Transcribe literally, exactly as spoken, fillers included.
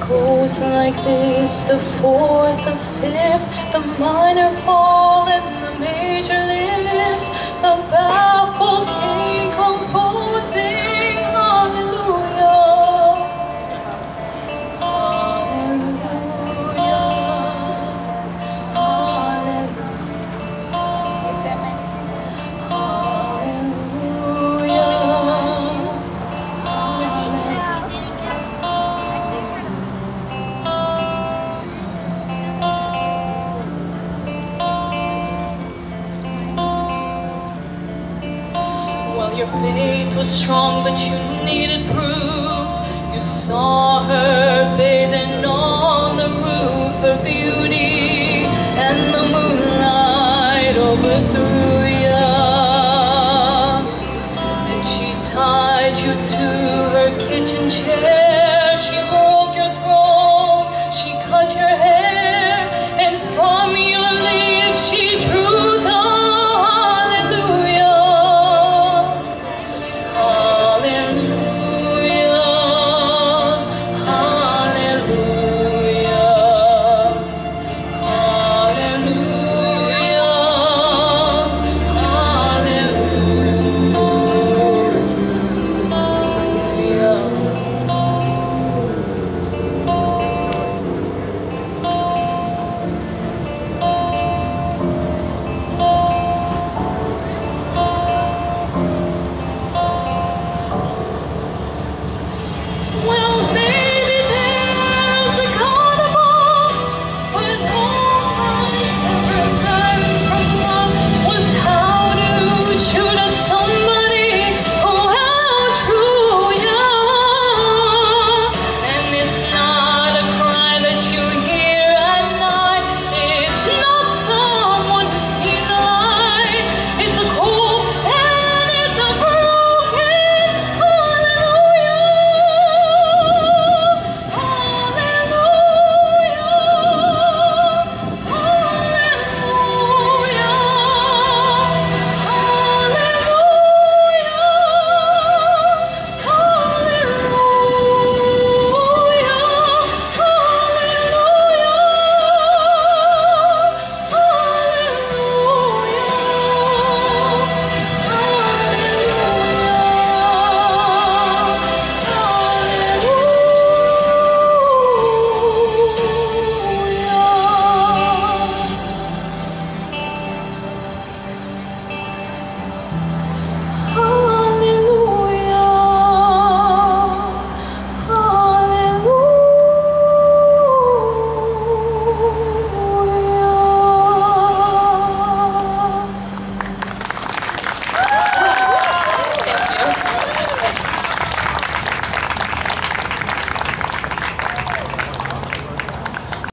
goes like this, the fourth, the fifth, the minor fall and the major lift, the baffled king composing hallelujah, hallelujah, your faith was strong, but you needed proof. You saw her bathing on the roof, her beauty and the moonlight overthrew ya. And she tied you to her kitchen chair.